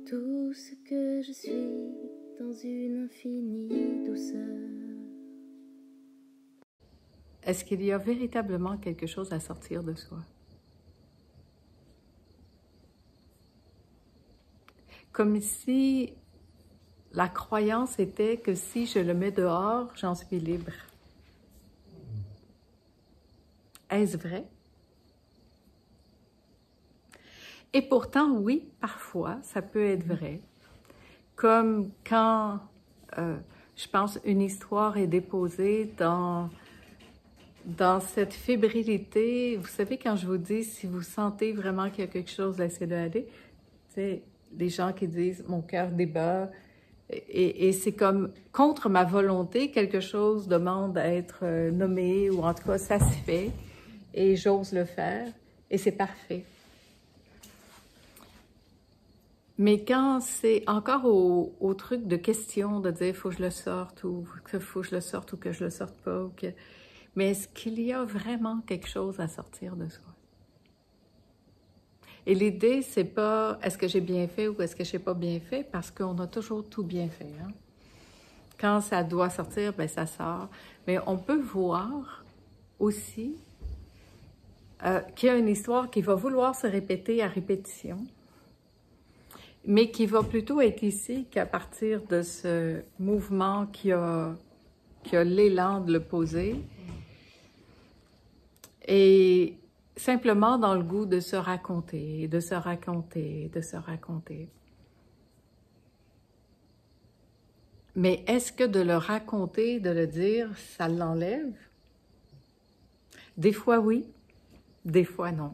tout ce que je suis dans une infinie douceur. Est-ce qu'il y a véritablement quelque chose à sortir de soi? Comme si la croyance était que si je le mets dehors, j'en suis libre. Est-ce vrai? Et pourtant, oui, parfois, ça peut être vrai. Comme quand, je pense, une histoire est déposée dans cette fébrilité. Vous savez, quand je vous dis, si vous sentez vraiment qu'il y a quelque chose, laissez-le aller. Tu sais, les gens qui disent « mon cœur débat », et c'est comme contre ma volonté, quelque chose demande à être nommé, ou en tout cas, ça se fait, et j'ose le faire, et c'est parfait. Mais quand c'est encore au truc de question, de dire « faut que je le sorte » ou « faut que je le sorte » ou « que je le sorte pas », ou que... mais est-ce qu'il y a vraiment quelque chose à sortir de soi? Et l'idée, c'est pas « est-ce que j'ai bien fait » ou « est-ce que j'ai pas bien fait » parce qu'on a toujours tout bien fait. Hein? Quand ça doit sortir, ben ça sort. Mais on peut voir aussi qu'il y a une histoire qui va vouloir se répéter à répétition, mais qui va plutôt être ici qu'à partir de ce mouvement qui a l'élan de le poser, et simplement dans le goût de se raconter, de se raconter, de se raconter. Mais est-ce que de le raconter, de le dire, ça l'enlève? Des fois oui, des fois non.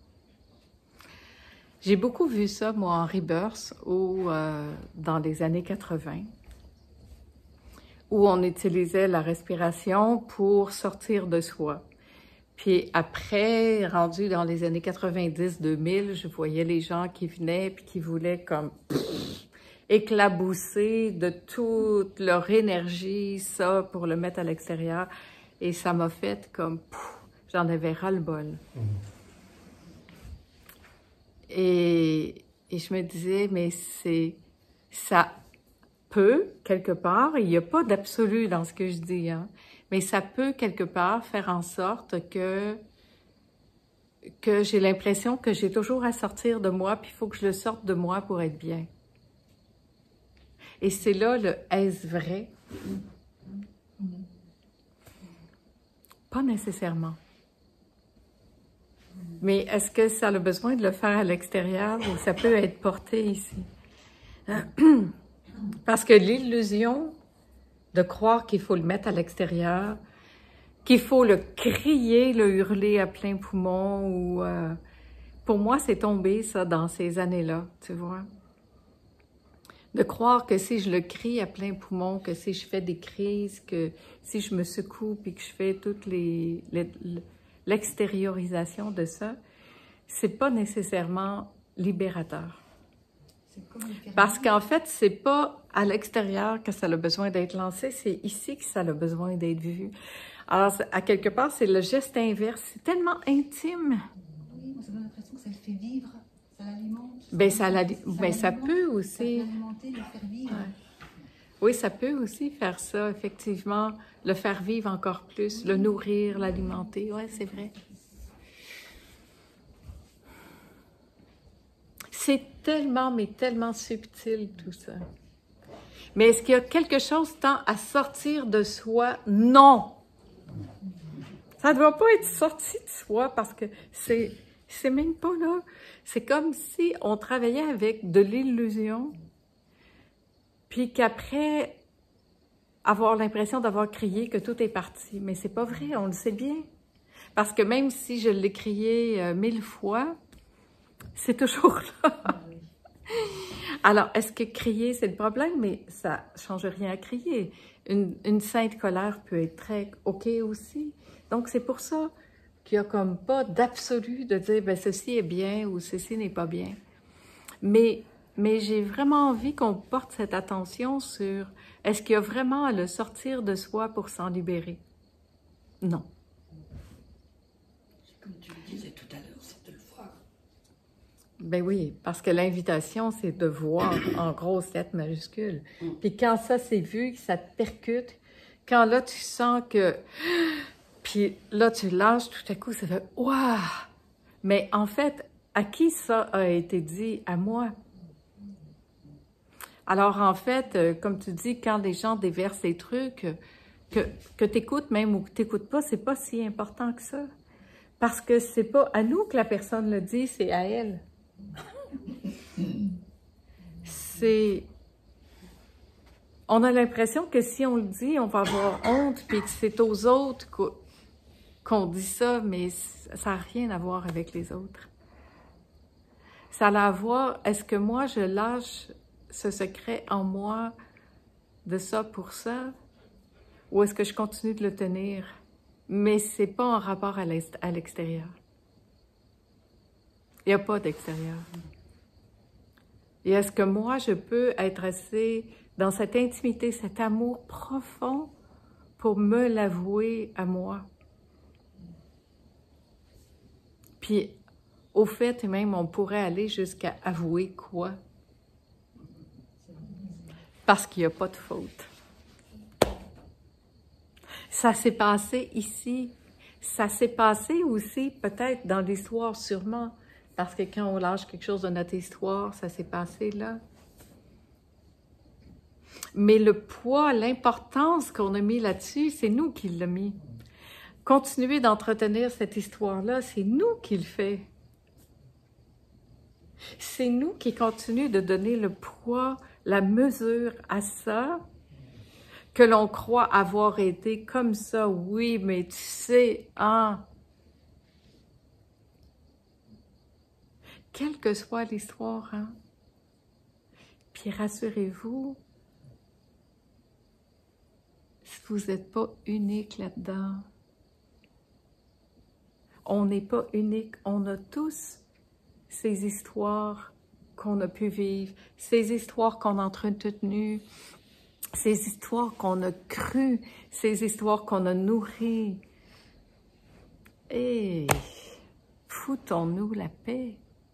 J'ai beaucoup vu ça, moi, en Rebirth, dans les années 80, où on utilisait la respiration pour sortir de soi. Puis après, rendu dans les années 90-2000, je voyais les gens qui venaient puis qui voulaient comme éclabousser de toute leur énergie, ça, pour le mettre à l'extérieur. Et ça m'a fait comme, j'en avais ras-le-bol. Et je me disais, mais ça peut, quelque part, il n'y a pas d'absolu dans ce que je dis, hein, mais ça peut, quelque part, faire en sorte que j'ai l'impression que j'ai toujours à sortir de moi, puis il faut que je le sorte de moi pour être bien. Et c'est là le « est-ce vrai ?» Pas nécessairement. Mais est-ce que ça a besoin de le faire à l'extérieur ou ça peut être porté ici? Parce que l'illusion de croire qu'il faut le mettre à l'extérieur, qu'il faut le crier, le hurler à plein poumon, ou pour moi, c'est tombé, ça, dans ces années-là, tu vois. De croire que si je le crie à plein poumon, que si je fais des crises, que si je me secoue puis que je fais toute l'extériorisation de ça, c'est pas nécessairement libérateur. Parce qu'en fait, c'est pas à l'extérieur que ça a besoin d'être lancé, c'est ici que ça a besoin d'être vu. Alors, à quelque part, c'est le geste inverse. C'est tellement intime. Oui, ça donne l'impression que ça le fait vivre, ça l'alimente. Ben, ça peut aussi. Ça l'alimenter, le faire vivre. Ouais. Oui, ça peut aussi faire ça, effectivement, le faire vivre encore plus, le nourrir, l'alimenter. Oui, c'est vrai. C'est tellement, mais tellement subtil tout ça. Mais est-ce qu'il y a quelque chose tant à sortir de soi? Non! Ça ne doit pas être sorti de soi parce que c'est même pas là. C'est comme si on travaillait avec de l'illusion, puis qu'après avoir l'impression d'avoir crié que tout est parti. Mais c'est pas vrai, on le sait bien. Parce que même si je l'ai crié 1000 fois, c'est toujours là. Alors, est-ce que crier, c'est le problème? Mais ça ne change rien à crier. Une sainte colère peut être très OK aussi. Donc, c'est pour ça qu'il n'y a comme pas d'absolu de dire ben, « ceci est bien » ou « ceci n'est pas bien ». Mais j'ai vraiment envie qu'on porte cette attention sur est-ce qu'il y a vraiment à le sortir de soi pour s'en libérer? Non. Comme tu le disais tout à l'heure, c'est de le voir. Ben oui, parce que l'invitation, c'est de voir en grosses lettres majuscules. Puis quand ça c'est vu, que ça te percute, quand là tu sens que... Puis là tu lâches, tout à coup ça fait « Waouh! » Mais en fait, à qui ça a été dit? À moi. Alors en fait, comme tu dis, quand les gens déversent des trucs, que tu écoutes même ou que tu n'écoutes pas, c'est pas si important que ça. Parce que c'est pas à nous que la personne le dit, c'est à elle. On a l'impression que si on le dit, on va avoir honte, puis que c'est aux autres qu'on dit ça, mais ça n'a rien à voir avec les autres. Ça a à voir, est-ce que moi, je lâche ce secret en moi de ça pour ça, ou est-ce que je continue de le tenir? Mais c'est pas en rapport à l'extérieur. Il n'y a pas d'extérieur. Et est-ce que moi, je peux être assez dans cette intimité, cet amour profond pour me l'avouer à moi? Puis, au fait, même, on pourrait aller jusqu'à avouer quoi? Parce qu'il n'y a pas de faute. Ça s'est passé ici. Ça s'est passé aussi, peut-être, dans l'histoire, sûrement. Parce que quand on lâche quelque chose de notre histoire, ça s'est passé là. Mais le poids, l'importance qu'on a mis là-dessus, c'est nous qui l'avons mis. Continuer d'entretenir cette histoire-là, c'est nous qui le fait. C'est nous qui continuons de donner le poids, la mesure à ça, que l'on croit avoir été comme ça. Oui, mais tu sais, hein? Quelle que soit l'histoire, hein? Puis rassurez-vous, vous n'êtes pas unique là-dedans. On n'est pas unique. On a tous ces histoires qu'on a pu vivre, ces histoires qu'on a entretenues, ces histoires qu'on a crues, ces histoires qu'on a nourries. Et foutons-nous la paix.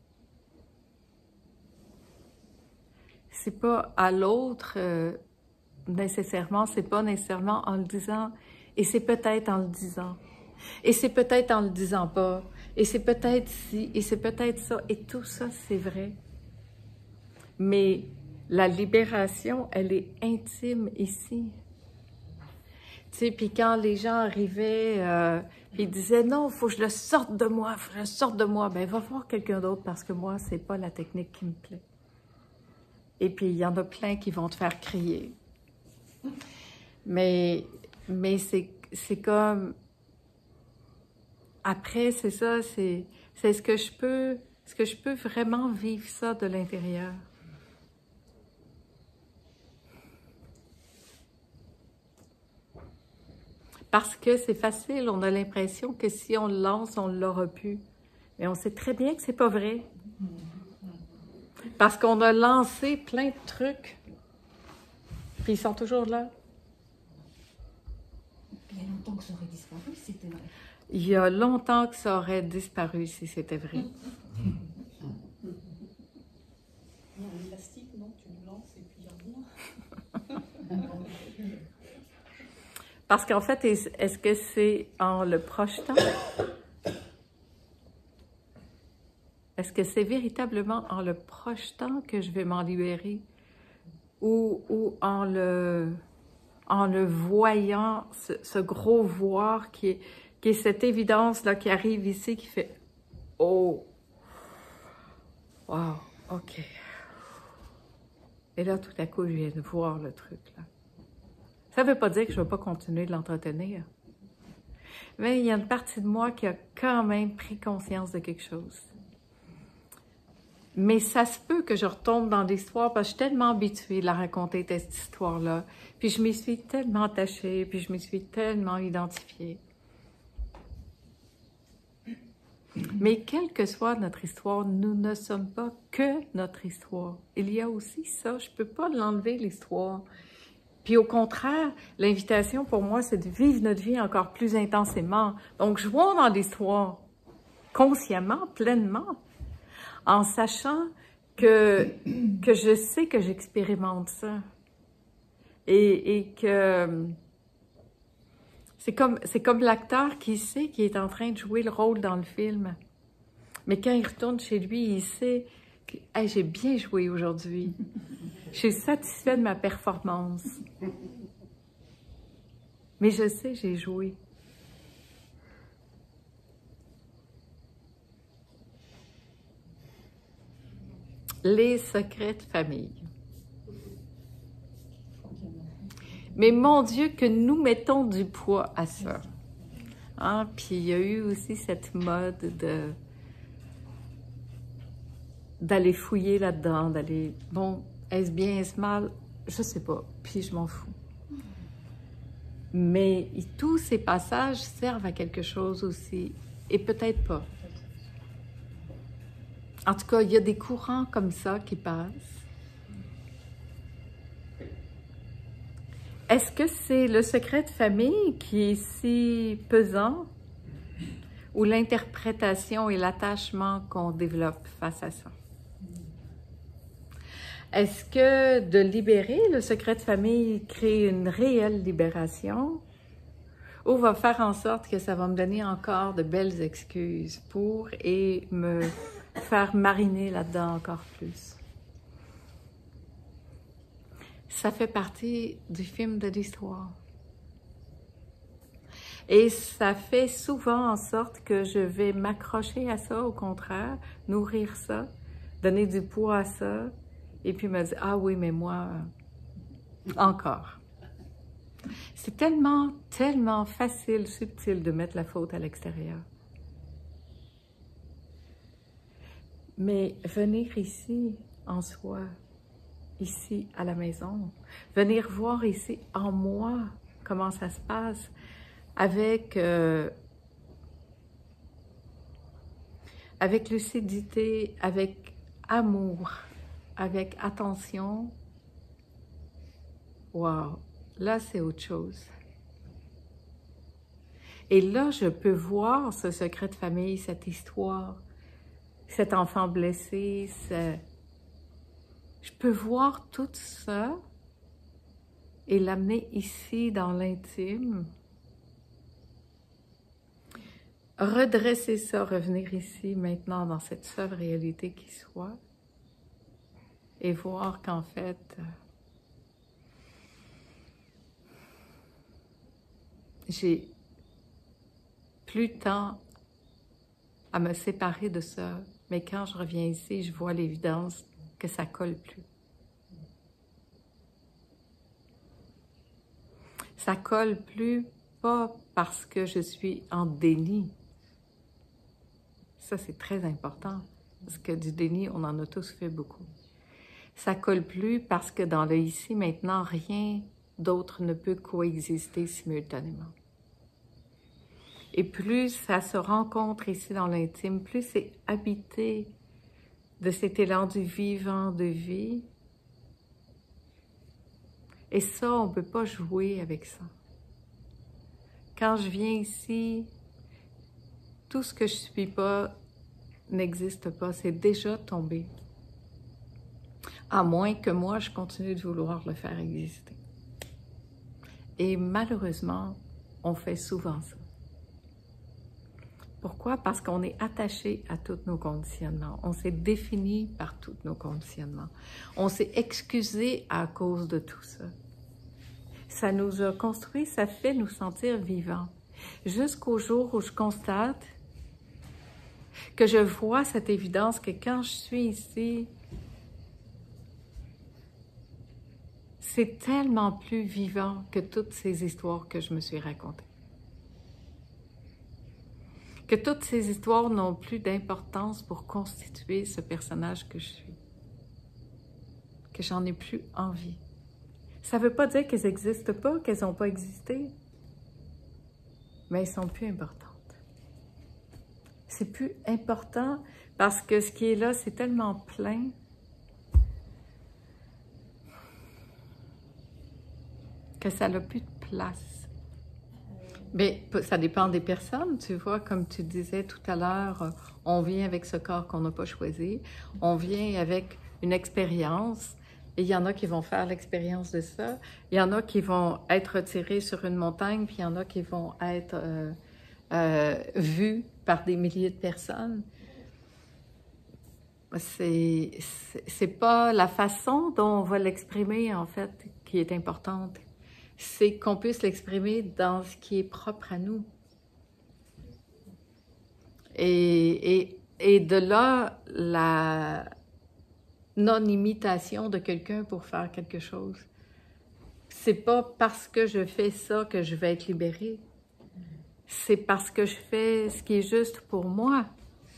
C'est pas à l'autre nécessairement, c'est pas nécessairement en le disant, et c'est peut-être en le disant, et c'est peut-être en le disant pas, et c'est peut-être ci, et c'est peut-être ça, et tout ça, c'est vrai. Mais la libération, elle est intime ici. Tu sais, puis quand les gens arrivaient, ils disaient « Non, il faut que je le sorte de moi, il faut que je le sorte de moi. » Ben, va voir quelqu'un d'autre parce que moi, c'est pas la technique qui me plaît. Et puis, il y en a plein qui vont te faire crier. Mais c'est comme... Après, c'est ça, c'est est-ce que je peux vraiment vivre ça de l'intérieur? Parce que c'est facile, on a l'impression que si on le lance, on l'aura pu. Mais on sait très bien que c'est pas vrai. Parce qu'on a lancé plein de trucs, puis ils sont toujours là. Il y a longtemps que ça aurait disparu si c'était vrai. Il y a longtemps que ça aurait disparu si c'était vrai. Il y a un élastique, non? Tu le lances et puis il revient. Parce qu'en fait, est-ce que c'est en le projetant? Est-ce que c'est véritablement en le projetant que je vais m'en libérer? Ou en le voyant, ce gros voir qui est cette évidence-là qui arrive ici, qui fait « Oh! Wow! OK! » Et là, tout à coup, je viens de voir le truc, là. Ça ne veut pas dire que je ne vais pas continuer de l'entretenir. Mais il y a une partie de moi qui a quand même pris conscience de quelque chose. Mais ça se peut que je retombe dans l'histoire parce que je suis tellement habituée de la raconter, cette histoire-là. Puis je m'y suis tellement attachée, puis je m'y suis tellement identifiée. Mais quelle que soit notre histoire, nous ne sommes pas que notre histoire. Il y a aussi ça, je ne peux pas l'enlever, l'histoire. Puis au contraire, l'invitation pour moi, c'est de vivre notre vie encore plus intensément. Donc, jouons dans l'histoire, consciemment, pleinement, en sachant que je sais que j'expérimente ça. Et que c'est comme l'acteur qui sait qu'il est en train de jouer le rôle dans le film. Mais quand il retourne chez lui, il sait que hey, j'ai bien joué aujourd'hui. Je suis satisfait de ma performance. Mais je sais, j'ai joué. Les secrets de famille. Mais mon Dieu, que nous mettons du poids à ça. Hein? Puis il y a eu aussi cette mode d'aller fouiller là-dedans, d'aller... Bon, est-ce bien, est-ce mal? Je sais pas, puis je m'en fous. Mais tous ces passages servent à quelque chose aussi, et peut-être pas. En tout cas, il y a des courants comme ça qui passent. Est-ce que c'est le secret de famille qui est si pesant ou l'interprétation et l'attachement qu'on développe face à ça? Est-ce que de libérer le secret de famille crée une réelle libération ou va faire en sorte que ça va me donner encore de belles excuses pour et me faire mariner là-dedans encore plus? Ça fait partie du film de l'histoire. Et ça fait souvent en sorte que je vais m'accrocher à ça, au contraire, nourrir ça, donner du poids à ça, et puis me dire « Ah oui, mais moi, encore. » C'est tellement, tellement facile, subtil de mettre la faute à l'extérieur. Mais venir ici, en soi, ici à la maison, venir voir ici en moi comment ça se passe avec lucidité, avec amour, avec attention. Wow, là c'est autre chose. Et là je peux voir ce secret de famille, cette histoire, cet enfant blessé, je peux voir tout ça et l'amener ici dans l'intime. Redresser ça, revenir ici maintenant dans cette seule réalité qui soit et voir qu'en fait, j'ai plus de temps à me séparer de ça, mais quand je reviens ici, je vois l'évidence que ça colle plus. Ça colle plus, pas parce que je suis en déni. Ça, c'est très important, parce que du déni, on en a tous fait beaucoup. Ça colle plus parce que dans le ici, maintenant, rien d'autre ne peut coexister simultanément. Et plus ça se rencontre ici dans l'intime, plus c'est habité de cet élan du vivant de vie. Et ça, on ne peut pas jouer avec ça. Quand je viens ici, tout ce que je ne suis pas n'existe pas, c'est déjà tombé. À moins que moi, je continue de vouloir le faire exister. Et malheureusement, on fait souvent ça. Pourquoi? Parce qu'on est attaché à tous nos conditionnements. On s'est défini par tous nos conditionnements. On s'est excusé à cause de tout ça. Ça nous a construit, ça fait nous sentir vivants. Jusqu'au jour où je constate que je vois cette évidence que quand je suis ici, c'est tellement plus vivant que toutes ces histoires que je me suis racontées. Que toutes ces histoires n'ont plus d'importance pour constituer ce personnage que je suis. Que j'en ai plus envie. Ça ne veut pas dire qu'elles n'existent pas, qu'elles n'ont pas existé, mais elles sont plus importantes. C'est plus important parce que ce qui est là, c'est tellement plein que ça n'a plus de place. Mais ça dépend des personnes, tu vois, comme tu disais tout à l'heure, on vient avec ce corps qu'on n'a pas choisi, on vient avec une expérience, et il y en a qui vont faire l'expérience de ça, il y en a qui vont être retirés sur une montagne, puis il y en a qui vont être vus par des milliers de personnes. C'est pas la façon dont on va l'exprimer, en fait, qui est importante. C'est qu'on puisse l'exprimer dans ce qui est propre à nous. Et de là, la non-imitation de quelqu'un pour faire quelque chose. C'est pas parce que je fais ça que je vais être libérée. C'est parce que je fais ce qui est juste pour moi.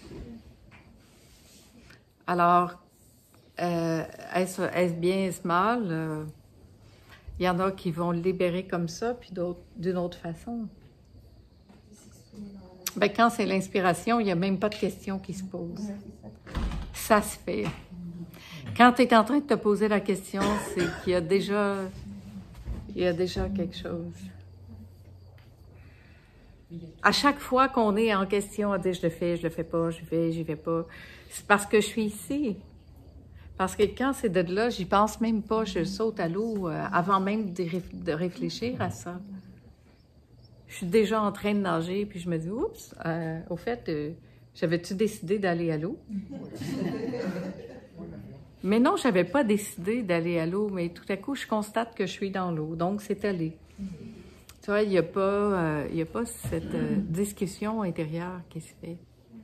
Alors, est-ce bien, est-ce mal? Il y en a qui vont le libérer comme ça, puis d'autres d'une autre façon. Ben, quand c'est l'inspiration, il n'y a même pas de question qui se pose. Ça se fait. Quand tu es en train de te poser la question, c'est qu'il y a déjà quelque chose. À chaque fois qu'on est en question à dire je le fais pas, j'y vais pas, c'est parce que je suis ici. Parce que quand c'est de là, j'y pense même pas, je saute à l'eau avant même de réfléchir à ça. Je suis déjà en train de nager, puis je me dis, oups, au fait, j'avais-tu décidé d'aller à l'eau? Mais non, j'avais pas décidé d'aller à l'eau, mais tout à coup, je constate que je suis dans l'eau, donc c'est allé. Tu vois, il n'y a pas cette discussion intérieure qui se fait.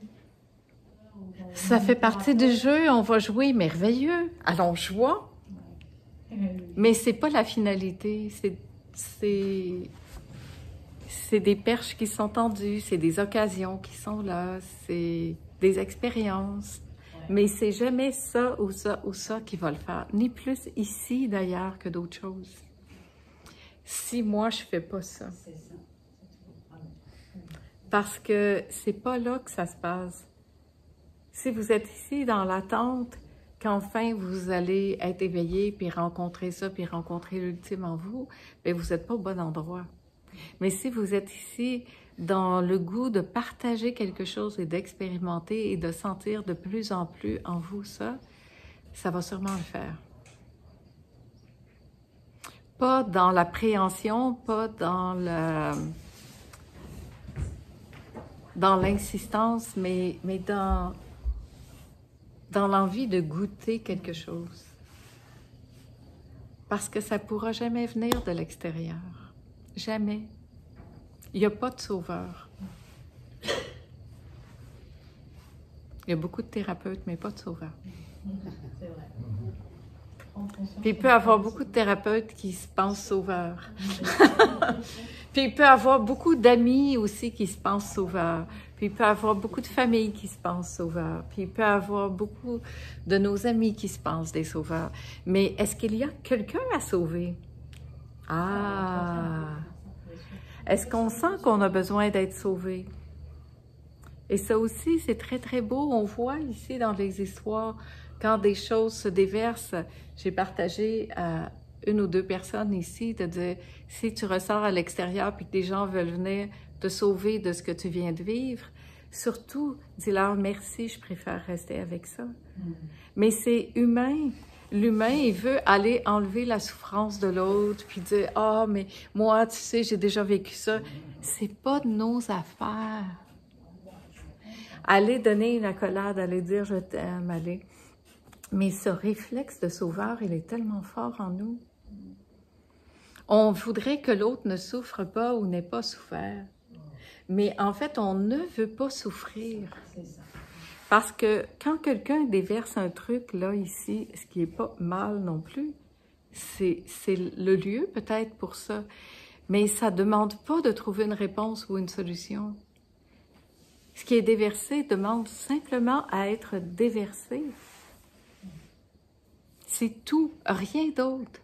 Ça fait partie du jeu, on va jouer, merveilleux. Allons jouer. Mais c'est pas la finalité, c'est des perches qui sont tendues, c'est des occasions qui sont là, c'est des expériences. Mais c'est jamais ça ou ça ou ça qui va le faire. Ni plus ici, d'ailleurs, que d'autres choses. Si moi, je fais pas ça. Parce que c'est pas là que ça se passe. Si vous êtes ici dans l'attente qu'enfin vous allez être éveillé, puis rencontrer ça, puis rencontrer l'ultime en vous, bien, vous n'êtes pas au bon endroit. Mais si vous êtes ici dans le goût de partager quelque chose et d'expérimenter et de sentir de plus en plus en vous ça va sûrement le faire. Pas dans l'appréhension, pas dans l'insistance, mais dans l'envie de goûter quelque chose. Parce que ça ne pourra jamais venir de l'extérieur. Jamais. Il n'y a pas de sauveur. Il y a beaucoup de thérapeutes, mais pas de sauveur. C'est vrai. Puis il peut y avoir beaucoup de thérapeutes qui se pensent sauveurs. Puis il peut y avoir beaucoup d'amis aussi qui se pensent sauveurs. Puis il peut y avoir beaucoup de familles qui se pensent sauveurs. Puis il peut y avoir beaucoup de nos amis qui se pensent des sauveurs. Mais est-ce qu'il y a quelqu'un à sauver? Ah! Est-ce qu'on sent qu'on a besoin d'être sauvé? Et ça aussi, c'est très, très beau. On voit ici dans les histoires, quand des choses se déversent, j'ai partagé à une ou deux personnes ici de dire, si tu ressors à l'extérieur puis que des gens veulent venir te sauver de ce que tu viens de vivre, surtout, dis-leur merci, je préfère rester avec ça. Mais c'est humain. L'humain, il veut aller enlever la souffrance de l'autre, puis dire « Ah, mais moi, tu sais, j'ai déjà vécu ça. » C'est pas de nos affaires. Aller donner une accolade, aller dire « Je t'aime », aller... Mais ce réflexe de sauveur, il est tellement fort en nous. On voudrait que l'autre ne souffre pas ou n'ait pas souffert. Mais en fait, on ne veut pas souffrir. Parce que quand quelqu'un déverse un truc, là, ici, ce qui n'est pas mal non plus, c'est le lieu peut-être pour ça. Mais ça ne demande pas de trouver une réponse ou une solution. Ce qui est déversé demande simplement à être déversé. C'est tout, rien d'autre.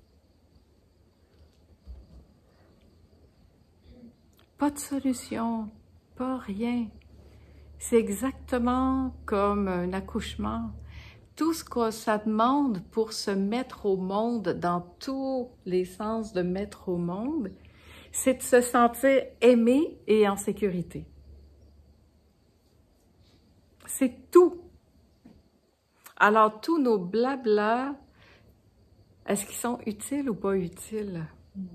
Pas de solution, pas rien. C'est exactement comme un accouchement. Tout ce que ça demande pour se mettre au monde, dans tous les sens de mettre au monde, c'est de se sentir aimé et en sécurité. C'est tout. Alors, tous nos blablas, est-ce qu'ils sont utiles ou pas utiles?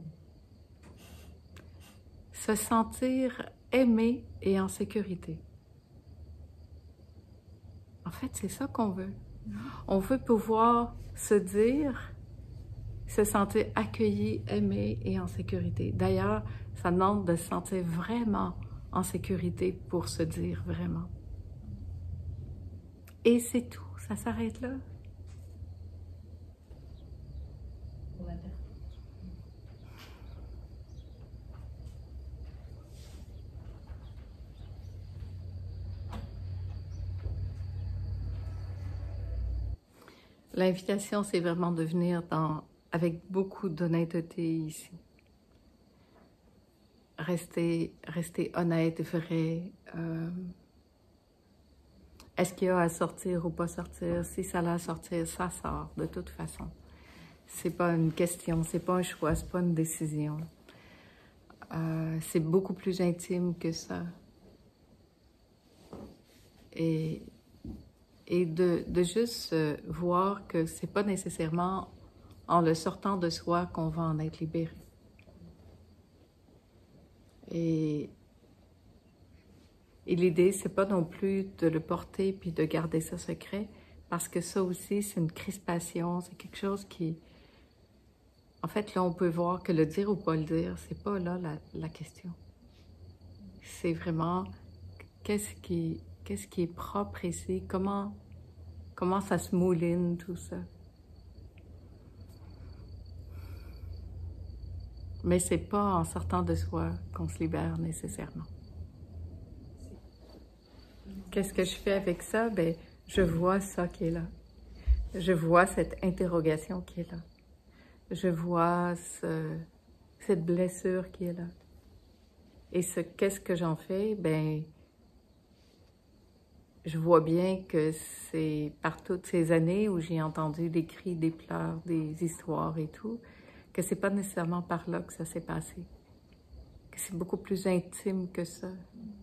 Se sentir aimé et en sécurité. En fait, c'est ça qu'on veut. On veut pouvoir se dire, se sentir accueilli, aimé et en sécurité. D'ailleurs, ça demande de se sentir vraiment en sécurité pour se dire vraiment. Et c'est tout, ça s'arrête là. L'invitation, c'est vraiment de venir avec beaucoup d'honnêteté ici. Rester honnête, vrai. Est-ce qu'il y a à sortir ou pas sortir? Si ça a à sortir, ça sort de toute façon. C'est pas une question, c'est pas un choix, c'est pas une décision. C'est beaucoup plus intime que ça. Et de juste voir que c'est pas nécessairement en le sortant de soi qu'on va en être libéré. Et l'idée, c'est pas non plus de le porter puis de garder ça secret, parce que ça aussi, c'est une crispation, c'est quelque chose qui... En fait, là, on peut voir que le dire ou pas le dire, c'est pas là la question. C'est vraiment qu'est-ce qui est propre ici, comment ça se mouline, tout ça. Mais c'est pas en sortant de soi qu'on se libère nécessairement. Qu'est-ce que je fais avec ça? Ben, je vois ça qui est là. Je vois cette interrogation qui est là. Je vois cette blessure qui est là. Et qu'est-ce que j'en fais? Ben, je vois bien que c'est par toutes ces années où j'ai entendu des cris, des pleurs, des histoires et tout, que c'est pas nécessairement par là que ça s'est passé. Que c'est beaucoup plus intime que ça.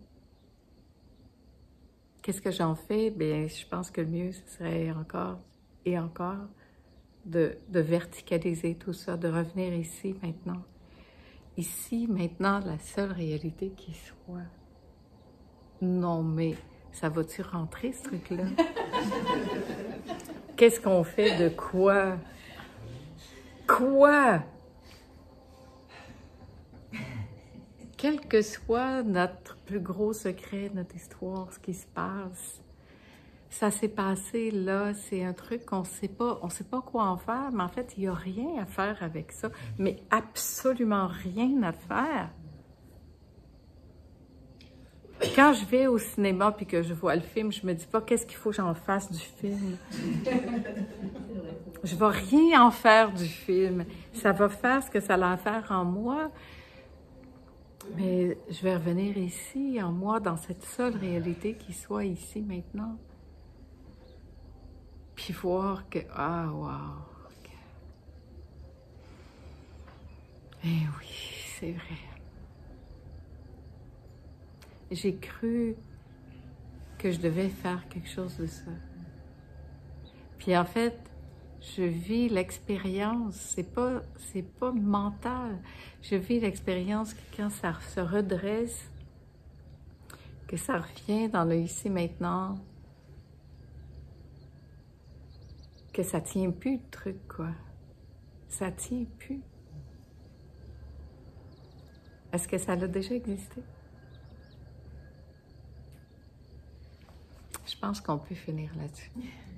Qu'est-ce que j'en fais? Bien, je pense que le mieux, ce serait encore et encore de verticaliser tout ça, de revenir ici, maintenant. Ici, maintenant, la seule réalité qui soit. Non, mais ça va-tu rentrer, ce truc-là? Qu'est-ce qu'on fait de quoi? Quoi? Quel que soit notre plus gros secret, notre histoire, ce qui se passe, ça s'est passé là, c'est un truc qu'on sait pas quoi en faire, mais en fait, il n'y a rien à faire avec ça, mais absolument rien à faire. Quand je vais au cinéma puis que je vois le film, je me dis pas qu'est-ce qu'il faut que j'en fasse du film. Je vais rien en faire du film. Ça va faire ce que ça a à faire en moi. Mais je vais revenir ici, en moi, dans cette seule réalité qui soit ici, maintenant. Puis voir que, ah, wow. Okay. Eh oui, c'est vrai. J'ai cru que je devais faire quelque chose de ça. Puis en fait, je vis l'expérience, c'est pas mental. Je vis l'expérience que quand ça se redresse, que ça revient dans le ici maintenant, que ça tient plus le truc, quoi. Ça tient plus. Est-ce que ça a déjà existé? Je pense qu'on peut finir là-dessus.